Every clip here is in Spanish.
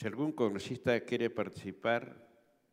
Si algún congresista quiere participar,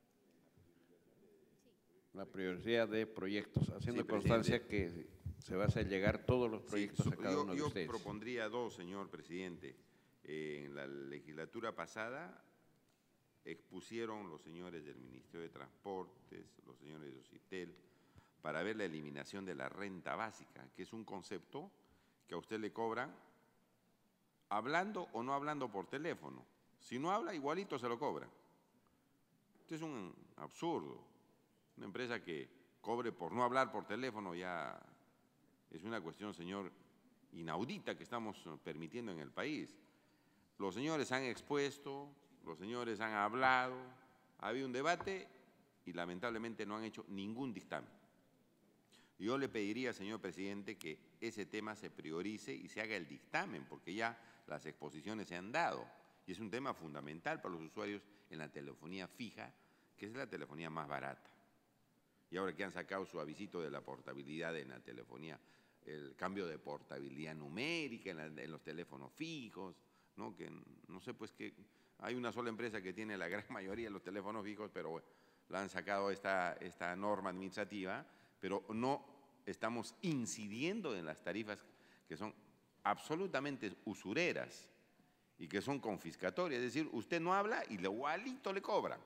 la prioridad de proyectos, haciendo Sí, constancia presidente. que se va a hacer llegar todos los Sí, proyectos a cada uno de yo ustedes. propondría dos, señor presidente. En la legislatura pasada expusieron los señores del Ministerio de Transportes, los señores de OCITEL, para ver la eliminación de la renta básica, que es un concepto que a usted le cobran hablando o no hablando por teléfono. Si no habla, igualito se lo cobran. Esto es un absurdo. Una empresa que cobre por no hablar por teléfono ya es una cuestión, señor, inaudita que estamos permitiendo en el país. Los señores han expuesto, los señores han hablado, ha habido un debate y lamentablemente no han hecho ningún dictamen. Yo le pediría, señor presidente, que ese tema se priorice y se haga el dictamen, porque ya las exposiciones se han dado. Y es un tema fundamental para los usuarios en la telefonía fija, que es la telefonía más barata. Y ahora que han sacado su avisito de la portabilidad en la telefonía, el cambio de portabilidad numérica en los teléfonos fijos, ¿no? Que no sé, pues que hay una sola empresa que tiene la gran mayoría de los teléfonos fijos, pero bueno, la han sacado esta norma administrativa, pero no estamos incidiendo en las tarifas que son absolutamente usureras y que son confiscatorias. Es decir, usted no habla y igualito le cobran.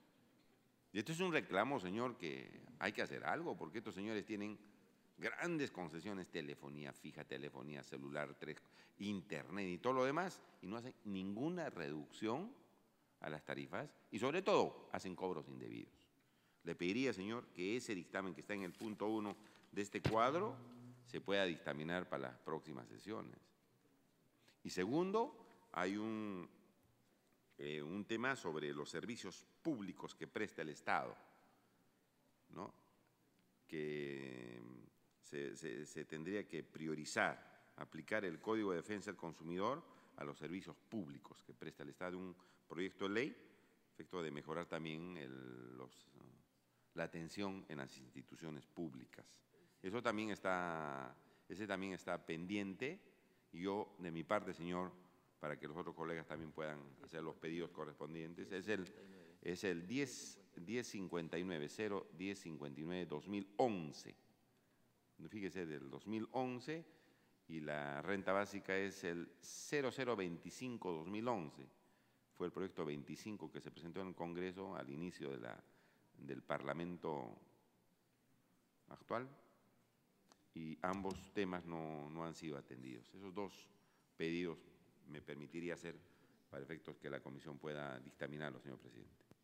Y esto es un reclamo, señor, que hay que hacer algo, porque estos señores tienen grandes concesiones, telefonía fija, telefonía celular, internet y todo lo demás, y no hacen ninguna reducción a las tarifas y sobre todo hacen cobros indebidos. Le pediría, señor, que ese dictamen que está en el punto 1 de este cuadro se pueda dictaminar para las próximas sesiones. Y segundo, hay un tema sobre los servicios públicos que presta el Estado, ¿no? Que se tendría que priorizar, aplicar el Código de Defensa del Consumidor a los servicios públicos que presta el Estado, un proyecto de ley, efecto de mejorar también la atención en las instituciones públicas. Ese también está pendiente, y yo, de mi parte, señor, para que los otros colegas también puedan hacer los pedidos correspondientes, es el 1059-2011. Fíjese, del 2011, y la renta básica es el 0025-2011. Fue el proyecto 25 que se presentó en el Congreso al inicio del Parlamento actual, y ambos temas no han sido atendidos. Esos dos pedidos me permitiría hacer para efectos que la comisión pueda dictaminarlo, señor presidente.